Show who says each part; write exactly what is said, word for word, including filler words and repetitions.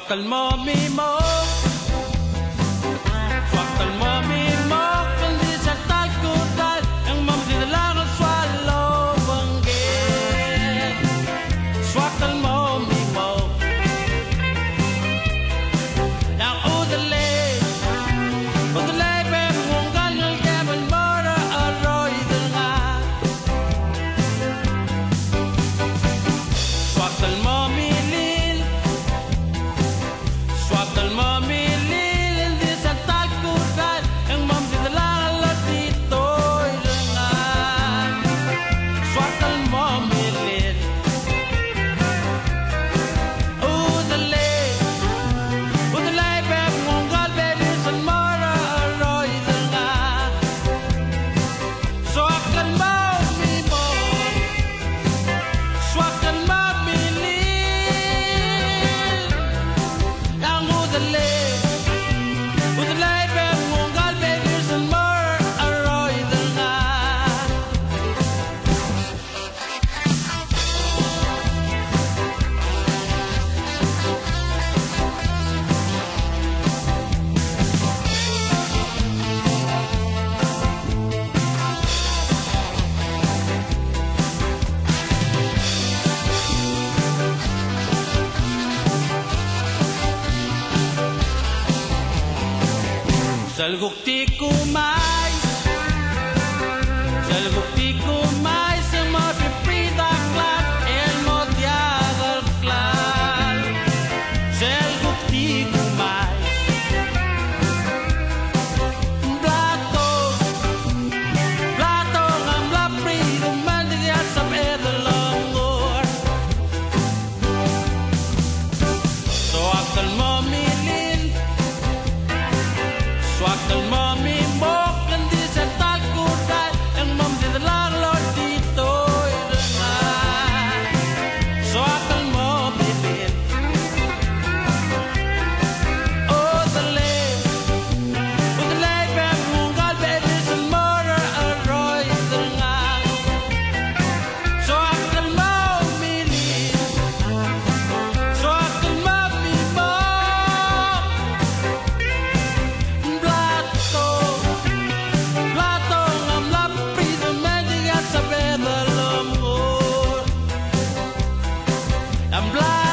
Speaker 1: el momimo, swak el momimo, kundi sa talkutal, ang mamdilang swallow banggit. Swak el momimo, yang udalay, udalay bemunggal ng kebal mora aroy dengar. Swak el momilil, swak el momilil, hindi sa talkutal, ang mamdilang latito'y dengar. Swak el momilil, udalay, udalay bemunggal belisan mora aroy dengar. Swak el momimo, swak el momilil, yang udalay, udalay bemunggal belisan mora aroy dengar. Salgukti kumay, salgukti kumay, sa mapipita klap, el modiagal klal. Salgukti kumay, plato, plato ngam lapri, dumandiya sa pedalangor. Swak el momilil, swak el momimo, kundi sa talkutal, ang mamdilang latito'y dengar. Swak el momilil, udalay, udalay bemunggal belisan mora aroy dengar. Swak el momilil, swak el momimo, plato, plato ngam lapri, dumandiya sa pedalangor. Ang blato